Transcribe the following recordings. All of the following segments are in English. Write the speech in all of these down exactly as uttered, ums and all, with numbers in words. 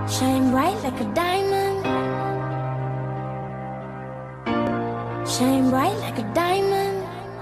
Shine bright like a diamond. Shine bright like a diamond.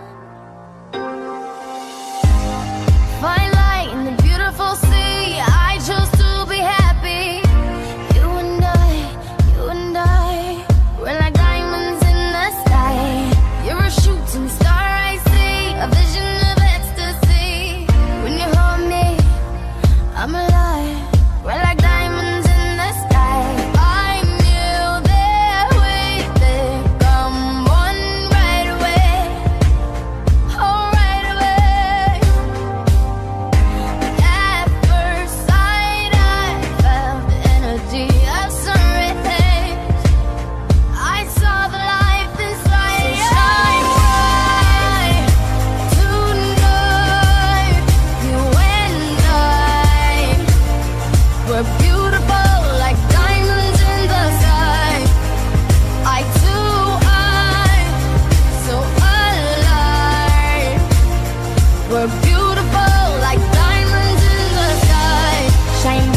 Fine light in the beautiful sea. I chose to be happy. You and I, you and I, we're like diamonds in the sky. You're a shooting star I see, a vision of ecstasy. When you hold me, I'm alive. We're like diamonds in the sky. I knew that we'd become one right away. Oh, right away. At first sight, I felt the energy of sun rays. I saw the life inside you. Shine bright tonight. You and I, we're beautiful like diamonds in the sky. Eye to eye, so alive. We're beautiful like diamonds in the sky. Shine